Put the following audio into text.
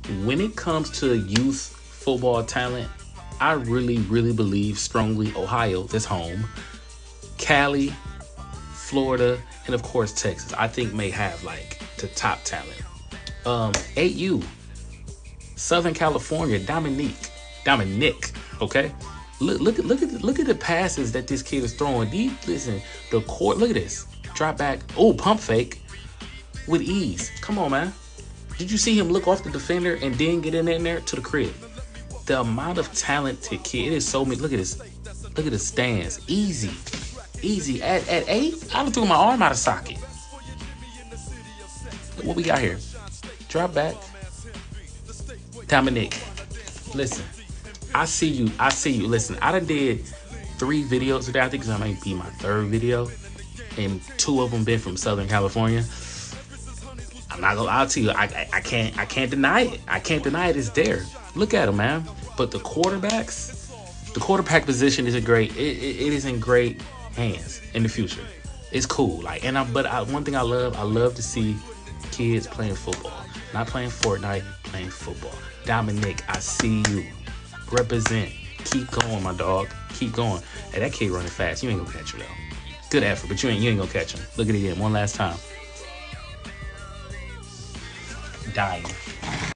when it comes to youth football talent, I really, really believe strongly Ohio, that's home, Cali, Florida, and of course Texas. I think may have like the top talent. 8U, Southern California, Dominic. Okay, look at the passes that this kid is throwing. Listen, the court. Look at this drop back. Oh, pump fake with ease. Come on, man. Did you see him look off the defender and then get in there to the crib? The amount of talented kid. It is so many. Look at this. Look at the stands. Easy. At 8, I done threw my arm out of socket. What we got here? Drop back. Dominic. Listen. I see you. Listen, I done did 3 videos today. I think this might be my 3rd video. And 2 of them been from Southern California. I'm not gonna lie to you. I can't deny it. I can't deny it. It's there. Look at them, man. But the quarterback position isn't great. It is in great hands in the future. It's cool. One thing I love to see kids playing football. Not playing Fortnite, playing football. Dominic, I see you. Represent. Keep going, my dog. Keep going. Hey, that kid running fast. You ain't gonna catch him though. Good effort, but you ain't gonna catch him. Look at it again, one last time. Dying.